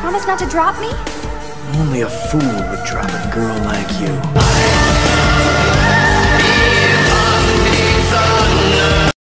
Promise not to drop me? Only a fool would drop a girl like you.